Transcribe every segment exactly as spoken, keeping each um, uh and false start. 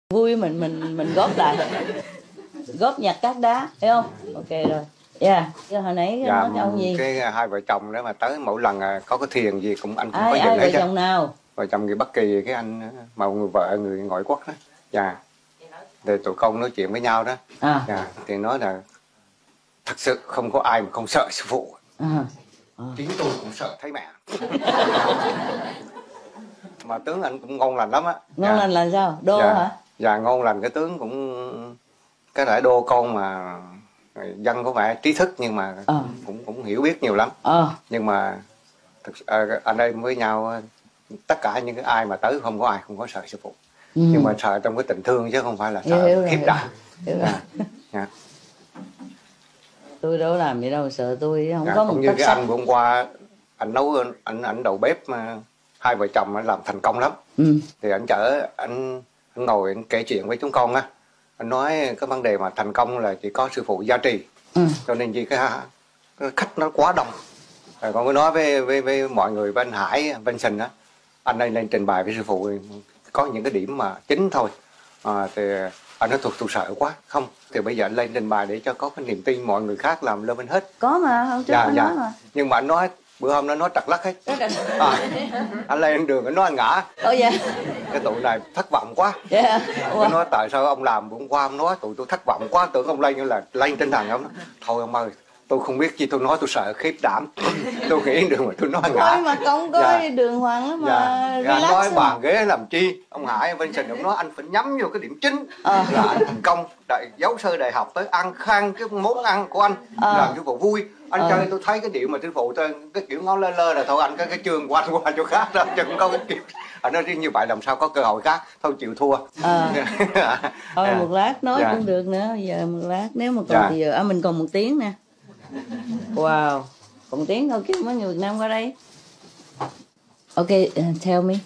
Vui mình mình mình góp lại, góp nhặt cát đá, thấy không? Ok rồi. Yeah. Hồi nãy dạ, nói cho ông gì? Cái hai vợ chồng đó mà tới mỗi lần có cái thiền gì cũng anh cũng ai, có ai dừng vợ hết. chồng nào? Vợ chồng người Bất Kỳ, cái anh mà người vợ người ngoại quốc đó. Dạ. Để tụi con nói chuyện với nhau đó. À. Dạ. Thì nói là thật sự không có ai mà không sợ sư phụ. À. À. Chính tôi cũng sợ thấy mẹ. Mà tướng anh cũng ngon lành lắm á. Ngon dạ. lành là sao? Đô dạ. hả? Dạ, ngon lành. Cái tướng cũng cái đại đô con mà dân có vẻ trí thức nhưng mà à. cũng cũng hiểu biết nhiều lắm. À. Nhưng mà thực, à, anh em với nhau tất cả những cái ai mà tới không có ai không có sợ sư phụ. Ừ. Nhưng mà sợ trong cái tình thương chứ không phải là sợ hiểu, khiếp đảm. Dạ. Dạ. Tôi đâu làm gì đâu, sợ tôi không dạ, có một như cái sắc. Anh hôm qua anh nấu anh anh đầu bếp mà hai vợ chồng làm thành công lắm. Ừ. Thì anh chở anh, anh ngồi anh kể chuyện với chúng con á, anh nói cái vấn đề mà thành công là chỉ có sư phụ gia trì. Ừ. Cho nên gì cái, cái khách nó quá đông. Rồi con mới nói với với với mọi người bên Hải Vincent á, anh đây lên trình bày với sư phụ có những cái điểm mà chính thôi. À, thì anh nói thuộc tôi sợ quá. Không, thì bây giờ anh lên trình bày để cho có cái niềm tin mọi người khác làm lên bên hết. Có mà, không trước dạ, dạ. nói mà. Nhưng mà anh nói bữa hôm nó nói trật lắc hết. À, anh lên đường anh nói anh ngã. Ồ dạ. Cái tụi này thất vọng quá. Dạ. Nó nói tại sao ông làm hôm qua ông nói tụi tôi thất vọng quá, tưởng ông lên như là lên tinh thần ông nói, thôi ông ơi, tôi không biết chi tôi nói tôi sợ khiếp đảm. Tôi nghĩ đường mà tôi nói ngã. Thôi mà con có dạ. đường hoàng lắm mà dạ. Relax. Anh nói bàn ghế làm chi? Ông Hải Vincent ông nói anh phải nhắm vô cái điểm chính à. Là anh thành công, đại giáo sư đại học tới ăn khang cái món ăn của anh à. Làm cho phụ vui. Anh à. Chơi tôi thấy cái điệu mà sư phụ tôi cái kiểu ngó lơ lơ là thôi anh cái cái trường qua qua chỗ khác đó chứ không có cái kiểu. Anh nói như vậy làm sao có cơ hội khác, thôi chịu thua. À. Thôi một lát nói dạ. cũng được nữa, giờ một lát nếu mà còn dạ. thì giờ à, mình còn một tiếng nè. Wow, còn một tiếng thôi kêu mấy người Việt Nam qua đây. Ok, uh, tell me.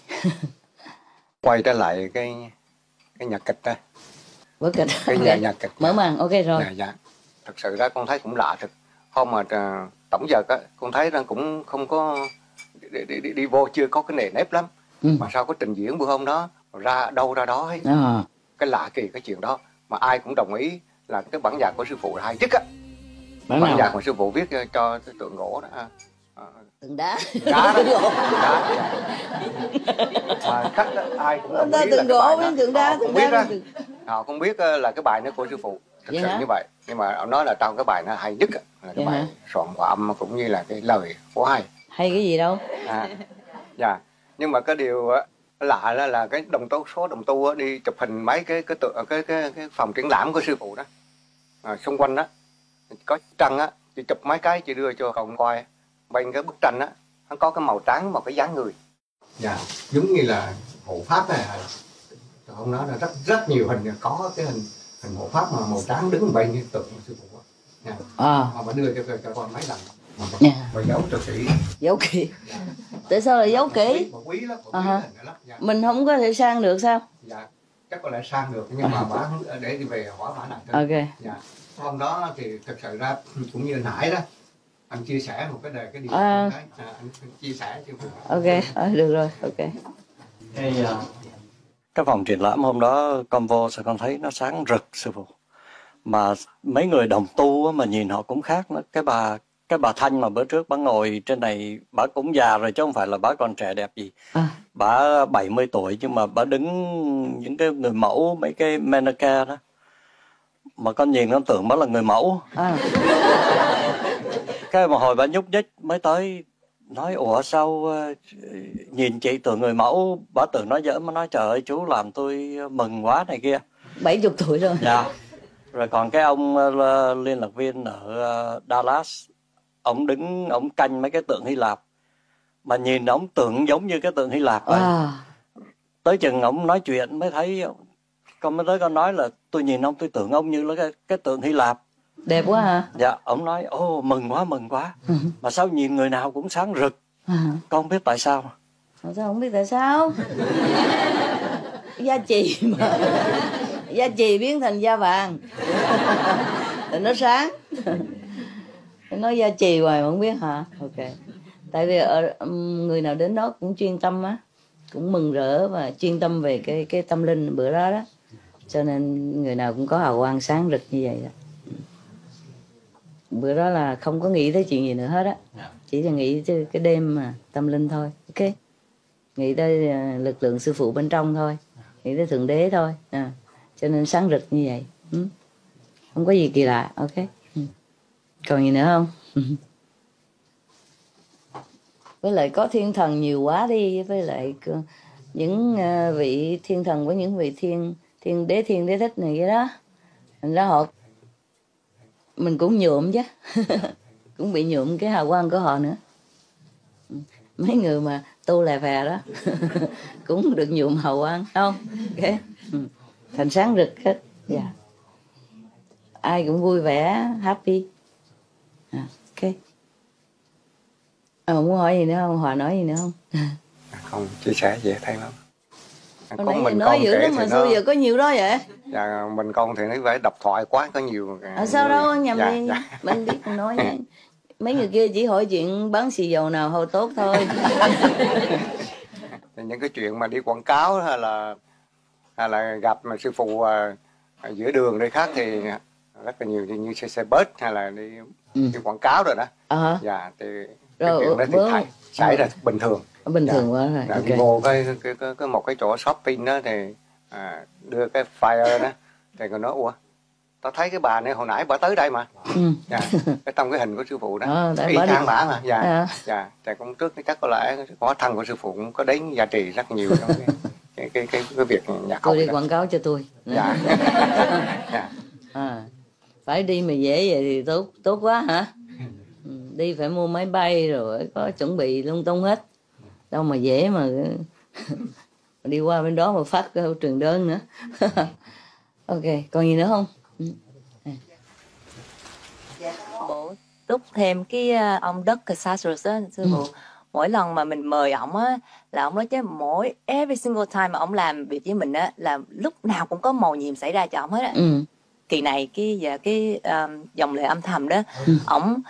Quay trở lại cái cái nhạc kịch đó. Vở kịch. Cái okay. nhạc kịch. Mở màn, ok rồi. Dạ, dạ. Thật sự ra con thấy cũng lạ thật. Hôm mà uh, tổng giờ á, con thấy rằng cũng không có đi, đi, đi, đi vô chưa có cái nề nếp lắm. Ừ. Mà sao có trình diễn bữa hôm đó ra đâu ra đó ấy. À. Cái lạ kỳ cái chuyện đó mà ai cũng đồng ý là cái bản nhạc của sư phụ là hay nhất á. Bản, bản nhạc mà sư phụ viết cho cái tượng gỗ đó. À, tượng đá. Đá đó. Đá. Mà khách đó, ai cũng đồng ý là tượng gỗ với tượng đá, họ không biết đó. Họ không biết là cái bài đó của sư phụ. Thực vậy sự hả? Như vậy. Nhưng mà ông nói là trong cái bài nó hay nhất là cái vậy bài hả? Soạn hòa âm cũng như là cái lời của hay. Hay cái gì đâu. À, dạ. Nhưng mà cái điều lạ là, là cái đồng tố số đồng tu đi chụp hình mấy cái cái tượng cái cái cái phòng triển lãm của sư phụ đó. À, xung quanh đó có trăng á, chị chụp mấy cái chị đưa cho cậu coi bên cái bức tranh á, nó có cái màu trắng một cái dáng người. Dạ, giống như là hộ pháp này. Ông nói là rất rất nhiều hình, có cái hình hình hộ pháp mà màu trắng đứng bên như tượng sư phụ á. Dạ. À. Mà đưa cho cho con mấy lần. Mà, yeah. Mà giấu cho kỹ. Giấu kỹ. Dạ. Tại sao lại giấu kỹ? Một quý lắm, một quý à lắm, lắm. Dạ. Mình không có thể sang được sao? Dạ, chắc có lẽ sang được nhưng mà bả để đi về hỏi bả lại thôi. Ok. Dạ. Hôm đó thì thật sự ra cũng như anh Hải đó, anh chia sẻ một cái đề cái điều à. Cái, à, anh chia sẻ chứ. Ok, à, được rồi, ok. Hey, uh, cái phòng triển lãm hôm đó con vô sao con thấy nó sáng rực sư phụ, mà mấy người đồng tu mà nhìn họ cũng khác nữa. Cái bà cái bà Thanh mà bữa trước bà ngồi trên này, bà cũng già rồi chứ không phải là bà còn trẻ đẹp gì. À. Bà bảy mươi tuổi nhưng mà bà đứng những cái người mẫu, mấy cái mannequin đó, mà con nhìn con tưởng bà là người mẫu. À. Cái mà hồi bà nhúc nhích mới tới nói ủa sao uh, nhìn chị tưởng người mẫu, bà tưởng nói giỡn mà nói trời ơi chú làm tôi mừng quá này kia. Bảy chục tuổi rồi. Dạ. Rồi còn cái ông uh, liên lạc viên ở uh, Dallas, ông đứng ông canh mấy cái tượng Hy Lạp mà nhìn ông tượng giống như cái tượng Hy Lạp vậy. À. Tới chừng ông nói chuyện mới thấy, con mới tới con nói là tôi nhìn ông tôi tưởng ông như là cái, cái tượng Hy Lạp. Đẹp quá hả? Dạ, ông nói ô mừng quá mừng quá. Ừ. Mà sao nhìn người nào cũng sáng rực. À. Con không biết tại sao. Sao không biết tại sao? Da chì mà. Da chì biến thành da vàng. Thì nó sáng. Nói da chì hoài mà không biết hả? Ok. Tại vì ở, người nào đến đó cũng chuyên tâm á, cũng mừng rỡ và chuyên tâm về cái cái tâm linh bữa đó đó. cho nên người nào cũng có hào quang sáng rực như vậy đó. Bữa đó là không có nghĩ tới chuyện gì nữa hết á, chỉ là nghĩ tới cái đêm mà tâm linh thôi. Ok, nghĩ tới lực lượng sư phụ bên trong thôi, nghĩ tới thượng đế thôi à. Cho nên sáng rực như vậy. Ừ. Không có gì kỳ lạ. Ok. Ừ. Còn gì nữa không? Với lại có thiên thần nhiều quá đi, với lại những vị thiên thần với những vị thiên thiên đế thiên đế thích này cái đó, thành ra họ mình cũng nhuộm chứ. Cũng bị nhuộm cái hào quang của họ nữa. Mấy người mà tu lè phè đó cũng được nhuộm hào quang không? Ok. Ừ. Thành sáng rực hết. Yeah. Ai cũng vui vẻ, happy. À, ok. À, muốn hỏi gì nữa không? Hòa nói gì nữa không? Không, chia sẻ dễ thấy lắm. Có nãy mình nói dữ lắm mà sao giờ có nhiều đó vậy? Dạ, mình con thì nó phải độc thoại quá, có nhiều. À, sao nhiều... đâu, nhầm dạ, đi. dạ. Mình biết mình nói nha. Mấy người kia chỉ hỏi chuyện bán xì dầu nào hồi tốt thôi. Những cái chuyện mà đi quảng cáo hay là hay là gặp mà sư phụ à, ở giữa đường đây khác thì rất là nhiều, như xe xe bus hay là đi, ừ. đi quảng cáo rồi đó. À. Dạ, thì cái chuyện đó thì thầy xảy ra bình thường. Bình dạ. thường quá rồi. Dạ, okay. Đi vô cái, cái, cái, cái một cái chỗ shopping đó thì à, đưa cái flyer đó thì người nói ủa, tao thấy cái bà này hồi nãy bà tới đây mà. Ừ. Dạ, cái trong cái hình của sư phụ đó. À, y chang bả mà. Dạ. À. Dạ, thì cũng trước chắc có lẽ có thân của sư phụ cũng có đến giá trị rất nhiều trong cái cái cái cái, cái việc nhạc học. Tôi đi đó. Quảng cáo cho tôi. Dạ. Dạ. À, phải đi mà dễ vậy thì tốt tốt quá hả? Đi phải mua máy bay rồi có chuẩn bị lung tung hết. Đâu mà dễ mà đi qua bên đó mà phát cái truyền đơn nữa. Ok, còn gì nữa không? Bộ túc thêm cái ông Doug Casares á, sư phụ. Ừ. Mỗi lần mà mình mời ổng á là ổng nói chứ mỗi every single time mà ổng làm việc với mình á là lúc nào cũng có mầu nhiệm xảy ra cho ổng hết á. Ừ. Kỳ này cái và cái um, dòng lệ âm thầm đó, ừ. ổng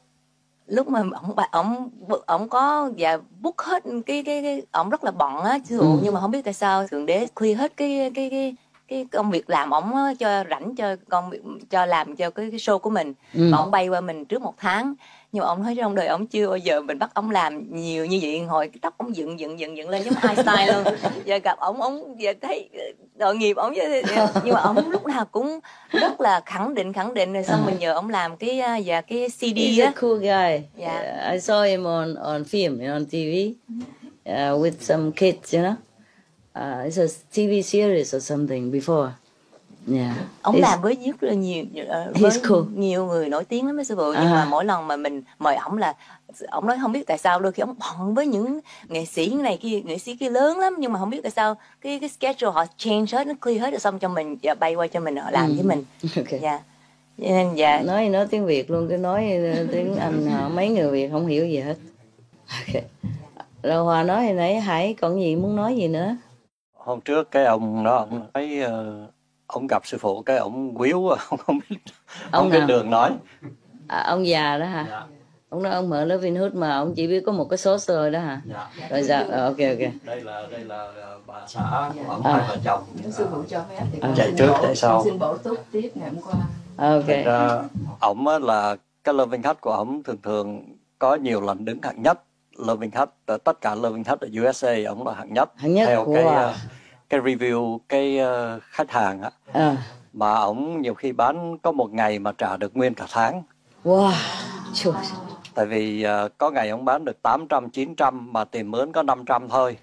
lúc mà ổng ổng ổng có và book hết cái cái cái ổng rất là bận á sư phụ, ừ. nhưng mà không biết tại sao thượng đế clear hết cái cái cái cái công việc làm ổng cho rảnh cho công việc cho làm cho cái, cái show của mình, ừ. mà ổng bay qua mình trước một tháng, nhưng mà ổng nói trong đời ổng chưa bao giờ mình bắt ổng làm nhiều như vậy. Hồi cái tóc ổng dựng dựng dựng dựng lên giống Einstein luôn. Giờ gặp ổng ổng giờ thấy đội nghiệp ổng chứ, nhưng mà ổng lúc nào cũng rất là khẳng định khẳng định rồi xong mình nhờ ổng làm cái và cái xê đê He's á. a cool guy. Yeah. I saw him on on film on ti vi uh, with some kids, you know. Uh, it's a ti vi series or something before. Yeah. Ông he's, làm với rất là nhiều uh, với cool. nhiều người nổi tiếng lắm sư phụ, nhưng uh-huh. mà mỗi lần mà mình mời ổng là ổng nói không biết tại sao đôi khi ổng bận với những nghệ sĩ này kia nghệ sĩ kia lớn lắm, nhưng mà không biết tại sao cái cái schedule họ change hết, nó clear hết rồi xong cho mình và bay qua cho mình họ làm ừ. với mình. Okay. Yeah. Nên dạ nói nói tiếng Việt luôn, cái nói tiếng Anh họ mấy người Việt không hiểu gì hết. Okay. Rồi Hòa nói hồi nãy Hải còn gì muốn nói gì nữa? Hôm trước cái ông đó ông nói uh, ông gặp sư phụ cái ông quýu ông không biết ông không biết đường nói. À, ông già đó hả? Dạ. Ông nói ông mở lớp Vinhood mà ông chỉ biết có một cái số rồi đó hả? Dạ. Rồi sao? À, ok ok. Đây là đây là bà xã của ông, hai vợ chồng. Sư phụ cho phép thì à, chạy trước chạy sau. Xin bổ túc tiếp ngày hôm qua. Ok. Ra, ổng là cái loving khách của ổng thường thường có nhiều lần đứng hạng nhất. Loving khách tất cả loving khách ở u ét a ổng là hạng nhất. Hạng nhất theo của cái uh, cái review cái uh, khách hàng á. À. Mà ổng nhiều khi bán có một ngày mà trả được nguyên cả tháng. Wow. Trời. Tại vì uh, có ngày ông bán được tám trăm, chín trăm mà tiền mướn có năm trăm thôi.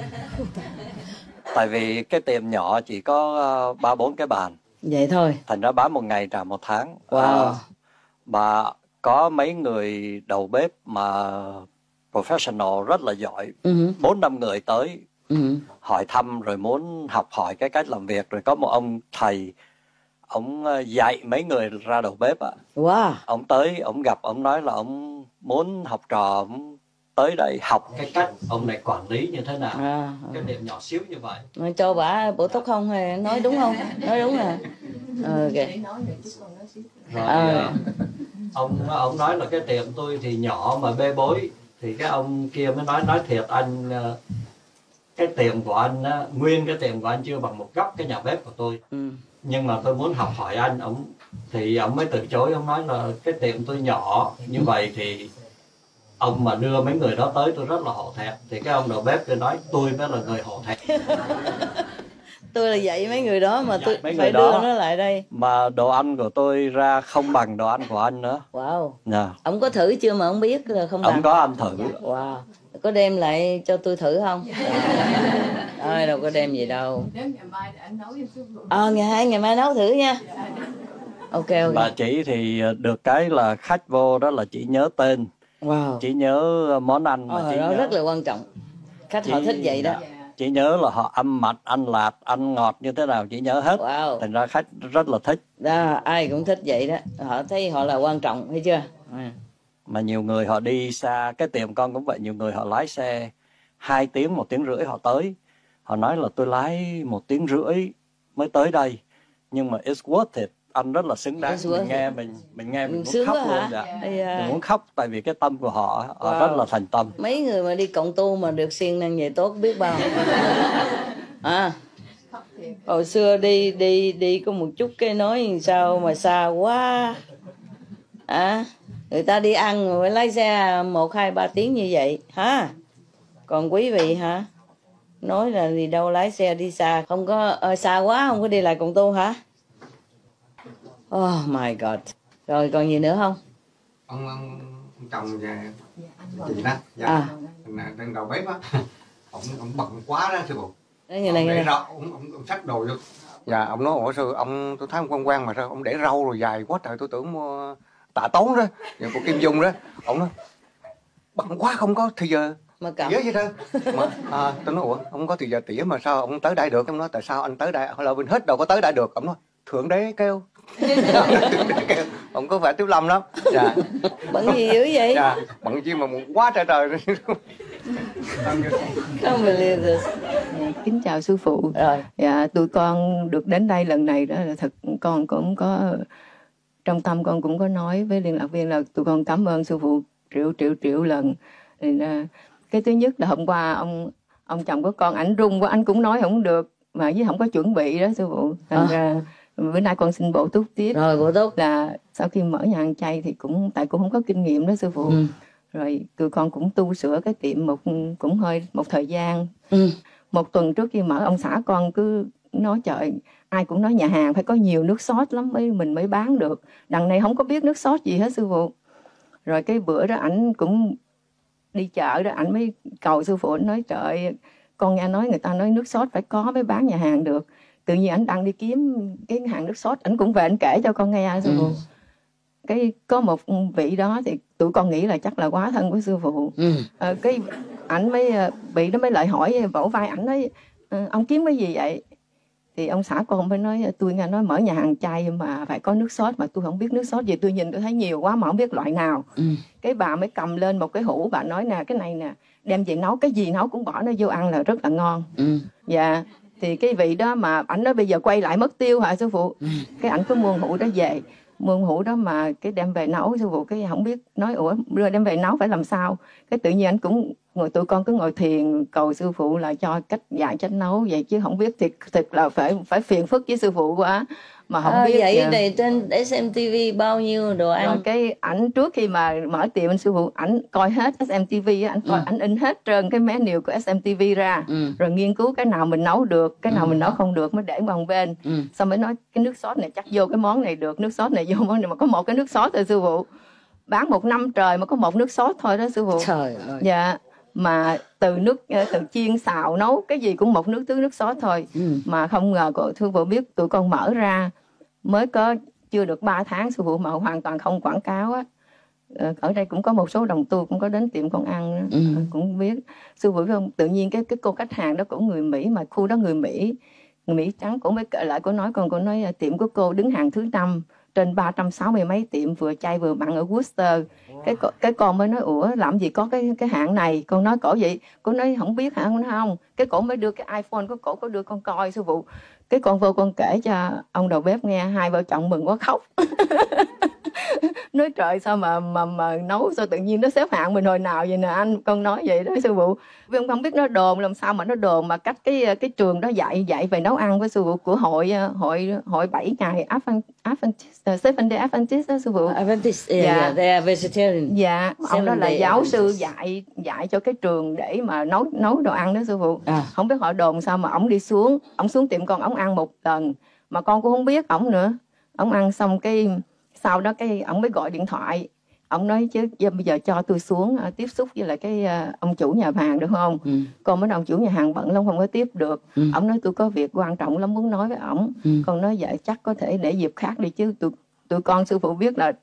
Tại vì cái tiệm nhỏ chỉ có ba bốn cái bàn. Vậy thôi. Thành ra bán một ngày trả một tháng. Wow. Uh, mà có mấy người đầu bếp mà professional rất là giỏi. Bốn năm người tới uh-huh. hỏi thăm rồi muốn học hỏi cái cách làm việc. Rồi có một ông thầy, ông dạy mấy người ra đầu bếp ạ. Wow. Ông tới, ông gặp, ông nói là ông muốn học trò, ông tới đây học cái cách ông này quản lý như thế nào. À, cái điểm nhỏ xíu như vậy. Nói cho bả bổ túc không hay nói đúng không? Nói đúng à. Ờ, ok. Rồi à. ông ông nói là cái tiệm tôi thì nhỏ mà bê bối, thì cái ông kia mới nói nói thiệt anh cái tiệm của anh á, nguyên cái tiệm của anh chưa bằng một góc cái nhà bếp của tôi. Ừ. Nhưng mà tôi muốn học hỏi anh, ông thì ông mới từ chối, ông nói là cái tiệm tôi nhỏ như vậy thì ông mà đưa mấy người đó tới tôi rất là hổ thẹn. Thì cái ông đầu bếp tôi nói tôi mới là người hổ thẹn. Tôi là dạy mấy người đó mà tôi mấy phải người đưa đó, nó lại đây. Mà đồ ăn của tôi ra không bằng đồ ăn của anh nữa. Wow. Dạ. Ông có thử chưa mà ông biết là không bằng? Ông có ăn thử. Wow. Có đem lại cho tôi thử không? Ơi đâu có đem gì đâu. Ờ, ngày hai ngày mai nấu thử nha. Ok ok. Bà chỉ thì được cái là khách vô đó là chỉ nhớ tên. Wow. Chỉ nhớ món ăn mà ờ, chỉ đó nhớ. Rất là quan trọng. Khách chỉ, họ thích vậy đó. Chỉ nhớ là họ ăn mặn, ăn lạt, ăn ngọt như thế nào chỉ nhớ hết. Wow. Thành ra khách rất là thích. Đó, ai cũng thích vậy đó. Họ thấy họ là quan trọng, thấy chưa? À. Mà nhiều người họ đi xa, cái tiệm con cũng vậy, nhiều người họ lái xe hai tiếng, một tiếng rưỡi họ tới. Họ nói là tôi lái một tiếng rưỡi mới tới đây, nhưng mà it's worth it, anh rất là xứng đáng. Mình nghe mình mình nghe mình muốn khóc luôn. Dạ. Yeah. Mình muốn khóc tại vì cái tâm của họ, họ wow. rất là thành tâm. Mấy người mà đi cộng tu mà được siêng năng vậy tốt biết bao. À, hồi xưa đi đi đi có một chút cái nói sao mà xa quá. À, người ta đi ăn mà phải lái xe một hai ba tiếng như vậy hả? Còn quý vị hả? Nói là đi đâu lái xe đi xa, không có uh, xa quá không có đi lại cộng tu hả? Oh my god. Rồi còn gì nữa không? Ông, ông, ông chồng về chị đó, dạ, à. Đang đầu bếp á, ông ông bận quá đó sư phụ. Đấy, như này, ông để rau, ông, ông, ông xách đồ vô. Dạ, ông nói ủa sư, ông tôi thấy ông quen quen mà sao ông để rau rồi dài quá trời, tôi tưởng mua Tạ Tốn đó, rồi của Kim Dung đó. Ông nói bận quá không có thì giờ mà cầm tỉa vậy thôi. Mà à, tôi nói ủa ông có thì giờ tỉa mà sao ông tới đây được? Ông nói tại sao anh tới đây? Hỏi là bên hết đâu có tới đây được. Ông nói thượng đế kêu. Ông có vẻ Tiếu Lâm lắm. Dạ. Bận gì dữ vậy? Dạ, bận chi mà quá trời trời. Kính chào sư phụ. Rồi. Dạ, tụi con được đến đây lần này đó là thật con cũng có trong tâm con cũng có nói với liên lạc viên là tụi con cảm ơn sư phụ triệu triệu triệu lần. Thì cái thứ nhất là hôm qua ông ông chồng của con ảnh rung quá, anh cũng nói không được mà với không có chuẩn bị đó sư phụ. Thành à. ra bữa nay con xin bổ túc tiếp. Rồi bổ túc là sau khi mở nhà hàng chay thì cũng tại cũng không có kinh nghiệm đó sư phụ. Ừ. Rồi tụi con cũng tu sửa cái tiệm một cũng hơi một thời gian. Ừ. Một tuần trước khi mở ông xã con cứ nói trời ai cũng nói nhà hàng phải có nhiều nước sốt lắm mới mình mới bán được. Đằng này không có biết nước sốt gì hết sư phụ. Rồi cái bữa đó ảnh cũng đi chợ đó ảnh mới cầu sư phụ, ảnh nói trời con nghe nói người ta nói nước sốt phải có mới bán nhà hàng được. Tự nhiên ảnh đang đi kiếm cái hàng nước sốt, ảnh cũng về ảnh kể cho con nghe sư phụ. Ừ. Cái có một vị đó thì tụi con nghĩ là chắc là quá thân của sư phụ. Ừ. À, cái ảnh mới bị nó mới lại hỏi vỗ vai ảnh nói ông kiếm cái gì vậy? Thì ông xã con mới nói tôi nghe nói mở nhà hàng chay mà phải có nước sốt mà tôi không biết nước sốt gì, tôi nhìn tôi thấy nhiều quá mà không biết loại nào. Ừ. Cái bà mới cầm lên một cái hũ, bà nói nè cái này nè đem về nấu cái gì nấu cũng bỏ nó vô ăn là rất là ngon. Ừ. Dạ. Thì cái vị đó mà ảnh nói bây giờ quay lại mất tiêu hả sư phụ. Ừ. Cái ảnh có mua hũ đó về, mua hũ đó mà cái đem về nấu sư phụ, cái không biết nói ủa đưa đem về nấu phải làm sao. Cái tự nhiên ảnh cũng ngồi tụi con cứ ngồi thiền cầu sư phụ là cho cách dạy cách nấu vậy chứ không biết thiệt thiệt là phải phải phiền phức với sư phụ quá mà không à, biết vậy kìa. Này trên ét em tê vê bao nhiêu đồ ăn. Rồi cái ảnh trước khi mà mở tiệm anh sư phụ ảnh coi hết ét em tê vê ảnh coi ừ. ảnh in hết trơn cái menu của ét em tê vê ra. Ừ. Rồi nghiên cứu cái nào mình nấu được cái nào ừ. mình nấu không được mới để bằng bên. Ừ. Xong mới nói cái nước sốt này chắc vô cái món này được, nước sốt này vô món này mà có một cái nước sốt thôi sư phụ. Bán một năm trời mà có một nước sốt thôi đó sư phụ. Trời ơi. Dạ. Mà từ nước từ chiên xào nấu cái gì cũng một nước tứ nước sốt thôi. Ừ. Mà không ngờ cô sư phụ biết tụi con mở ra mới có chưa được ba tháng sư phụ mà hoàn toàn không quảng cáo á. Ở đây cũng có một số đồng tu cũng có đến tiệm con ăn ừ. cũng biết sư phụ biết không, tự nhiên cái cái cô khách hàng đó cũng người Mỹ mà khu đó người Mỹ người Mỹ trắng cũng mới kể lại cô nói con cô nói tiệm của cô đứng hàng thứ năm trên ba trăm sáu mươi mấy tiệm vừa chay vừa mặn ở Worcester. Cái cái con mới nói ủa làm gì có cái cái hạng này, con nói cổ vậy, cô nói không biết hả, con nói không. Cái cổ mới đưa cái iPhone của cổ có đưa con coi sư phụ. Cái con vô con kể cho ông đầu bếp nghe, hai vợ chồng mừng quá khóc. nói trời sao mà mà mà nấu sao tự nhiên nó xếp hạng mình hồi nào vậy nè anh, con nói vậy đó sư phụ. Vì ông không biết nó đồn làm sao mà nó đồn mà cách cái cái trường đó dạy dạy về nấu ăn với sư phụ của hội hội hội bảy ngày Adventist, Seven Day Adventist đó sư phụ. Adventist, yeah, yeah, they are vegetarian. Dạ, ông đó là giáo sư dạy dạy cho cái trường để mà nấu nấu đồ ăn đó sư phụ. À. Không biết họ đồn sao mà ông đi xuống, ông xuống tiệm con ông ăn một lần mà con cũng không biết ổng nữa. Ông ăn xong cái sau đó cái ông mới gọi điện thoại, ông nói chứ bây giờ cho tôi xuống uh, tiếp xúc với lại cái uh, ông chủ nhà hàng được không? Ừ. Con mới ông chủ nhà hàng bận lắm không có tiếp được. Ừ. Ông nói tôi có việc quan trọng lắm muốn nói với ổng. Ừ. Con nói vậy chắc có thể để dịp khác đi chứ tụi tụi con sư phụ biết là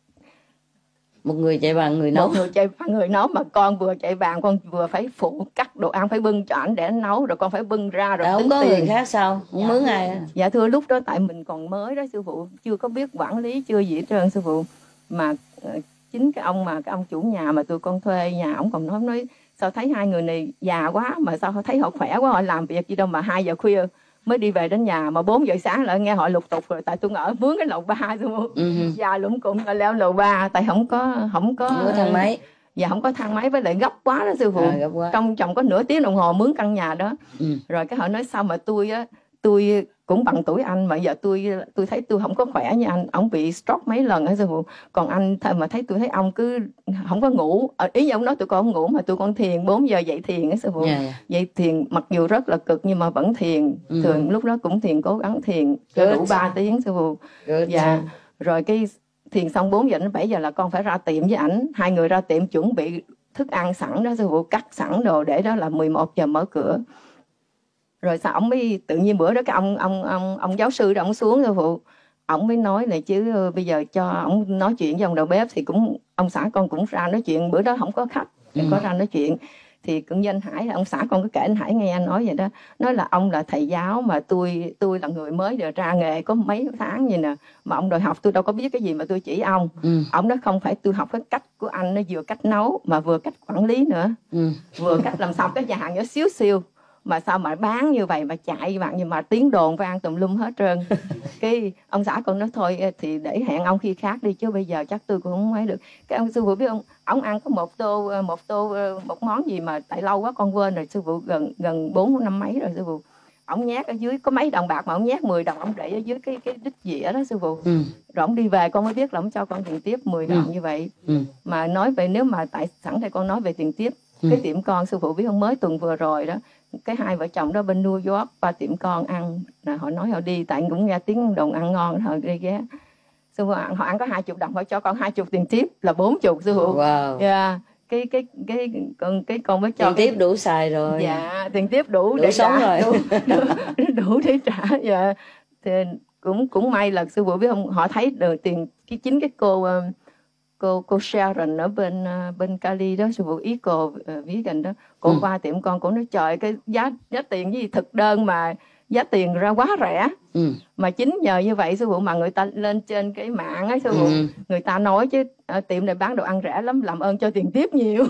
một người chạy bàn người nấu, một người chạy bàn người nấu mà con vừa chạy bàn con vừa phải phụ cắt đồ ăn, phải bưng cho ảnh để ảnh nấu rồi con phải bưng ra rồi à, tính không có tiền. Người khác sao không dạ, mướn ai? Dạ thưa lúc đó tại mình còn mới đó sư phụ, chưa có biết quản lý chưa gì hết trơn sư phụ. Mà uh, chính cái ông mà cái ông chủ nhà mà tụi con thuê nhà ổng còn nói nói sao thấy hai người này già quá mà sao thấy họ khỏe quá, họ làm việc gì đâu mà hai giờ khuya mới đi về đến nhà, mà bốn giờ sáng lại nghe họ lục tục rồi, tại tôi ở mướn cái lầu ba sư phụ. Uh-huh. Già lũng cụng là leo lầu ba tại không có không có, không có thang máy. Dạ không có thang máy với lại gấp quá đó sư phụ. À, trong chồng có nửa tiếng đồng hồ mướn căn nhà đó. Ừ. Rồi cái họ nói sao mà tôi á, tôi cũng bằng tuổi anh mà giờ tôi tôi thấy tôi không có khỏe như anh, ông bị stroke mấy lần á sư phụ. Còn anh mà thấy tôi thấy ông cứ không có ngủ, ý ông nói tụi con không ngủ mà tụi con thiền bốn giờ dậy thiền á sư phụ. Yeah, yeah. Dậy thiền mặc dù rất là cực nhưng mà vẫn thiền. Ừ. Thường lúc đó cũng thiền, cố gắng thiền cho đủ ba tiếng sư phụ. Good. Dạ. Rồi cái thiền xong bốn giờ đến bảy giờ là con phải ra tiệm với ảnh, hai người ra tiệm chuẩn bị thức ăn sẵn đó sư phụ, cắt sẵn đồ để đó là mười một giờ mở cửa. Rồi sao ông mới tự nhiên bữa đó cái ông ông ông ông giáo sư đó ông xuống sư phụ, ông mới nói này chứ bây giờ cho ông nói chuyện với ông đầu bếp thì cũng ông xã con cũng ra nói chuyện, bữa đó không có khách để ừ. có ra nói chuyện thì cũng như anh Hải, ông xã con cứ kể anh Hải nghe anh nói vậy đó, nói là ông là thầy giáo mà tôi tôi là người mới được ra nghề có mấy tháng vậy nè, mà ông đòi học tôi đâu có biết cái gì mà tôi chỉ ông. Ừ. Ông nói không phải tôi học cái cách của anh, nó vừa cách nấu mà vừa cách quản lý nữa. Ừ. Vừa cách làm sao cái nhà hàng nhỏ xíu xiu mà sao mà bán như vậy mà chạy bạn nhưng mà tiếng đồn phải ăn tùm lum hết trơn. Cái ông xã con nói thôi thì để hẹn ông khi khác đi chứ bây giờ chắc tôi cũng không mấy được. Cái ông sư phụ biết không, ông ăn có một tô một tô một món gì mà tại lâu quá con quên rồi sư phụ, gần gần bốn năm mấy rồi sư phụ. Ông nhét ở dưới có mấy đồng bạc mà ông nhét mười đồng ông để ở dưới cái cái đít dĩa đó sư phụ. Ừ. Rồi ông đi về con mới biết là ông cho con tiền tiếp mười đồng ừ. như vậy. Ừ. Mà nói về nếu mà tại sẵn đây con nói về tiền tiếp, ừ. cái tiệm con sư phụ biết không, mới tuần vừa rồi đó cái hai vợ chồng đó bên New York qua tiệm con ăn là họ nói họ đi tại cũng nghe tiếng đồn ăn ngon họ đi ghé sư phụ, họ ăn có hai chục đồng họ cho con hai chục tiền tiếp là bốn chục sư phụ. Wow. Yeah. cái cái cái con cái con mới cho tiền cái... tiếp đủ xài rồi. Dạ tiền tiếp đủ, đủ để sống trả, rồi. Đủ, đủ, đủ để trả. Dạ thì cũng cũng may là sư phụ biết không, họ thấy được tiền cái chính cái cô cô cô Sharon ở bên bên Cali đó sư phụ, ý cô uh, vegan đó, cô ừ. qua tiệm con, cô nói trời cái giá giá tiền gì thực đơn mà giá tiền ra quá rẻ. Ừ. Mà chính nhờ như vậy sư phụ mà người ta lên trên cái mạng ấy sư phụ, ừ. người ta nói chứ uh, tiệm này bán đồ ăn rẻ lắm, làm ơn cho tiền tiếp nhiều.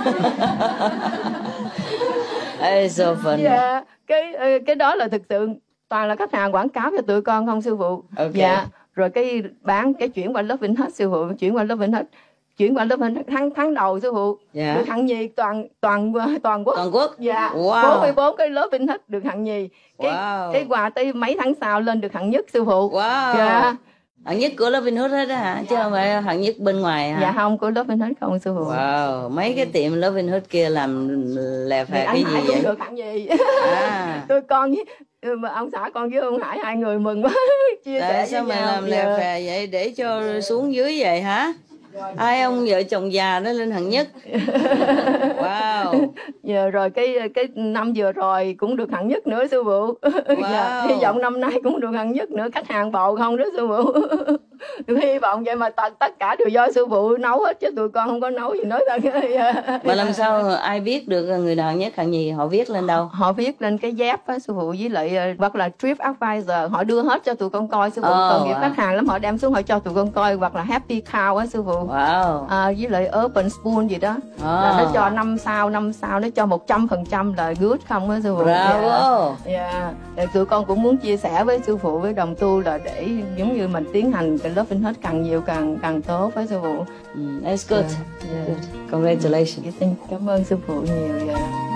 Ê, so funny. Dạ, cái cái đó là thực sự toàn là khách hàng quảng cáo cho tụi con không sư phụ. Okay. Dạ. Rồi cái bán cái chuyển qua lớp Vintage sư phụ, chuyển qua lớp Vintage, chuyển qua lớp Vintage tháng tháng đầu sư phụ. Yeah. Được hạng nhì toàn toàn toàn quốc. Toàn quốc. Dạ. Wow. bốn mươi bốn cái lớp Vintage được hạng nhì. Cái wow. cái quà tới mấy tháng sau lên được hạng nhất sư phụ. Wow. Dạ. Hạng nhất của lớp Vintage hết đó hả? Chứ không phải hạng nhất bên ngoài hả? Dạ không, của lớp Vintage không sư phụ. Wow, mấy cái tiệm lớp Vintage kia làm lè phè cái gì vậy? Cũng được hạng nhì. À. Tôi con với mà ông xã con với ông Hải hai người mừng quá. Chia tại sẻ sao với mày nhau. làm lè phè vậy để cho xuống dưới vậy hả? Ai ông vợ chồng già đó lên hạng nhất. Wow. Giờ rồi cái cái năm vừa rồi cũng được hạng nhất nữa sư phụ. Wow. Hy vọng năm nay cũng được hạng nhất nữa, khách hàng bầu không đó sư phụ. Tôi hy vọng vậy mà t- tất cả đều do sư phụ nấu hết chứ tụi con không có nấu gì nói thật. Mà làm sao ai biết được người nào hạng nhất hạng nhì, họ viết lên đâu? Họ viết lên cái dép á sư phụ, với lại hoặc là Trip Advisor họ đưa hết cho tụi con coi sư phụ. Oh, còn nhiều wow. khách hàng lắm họ đem xuống họ cho tụi con coi, hoặc là Happy Cow á sư phụ. Wow. À, với lại Urban Spoon gì đó. Oh. Là nó cho năm sao, năm sao nó cho một trăm phần trăm là good không á sư phụ. Bravo. Dạ. Yeah. Yeah. Tụi con cũng muốn chia sẻ với sư phụ với đồng tu là để giống như mình tiến hành cái lớp hết càng nhiều càng càng tốt với sư phụ. Mm, that's good. Yeah. Good. Congratulations. Cảm ơn sư phụ nhiều. Yeah.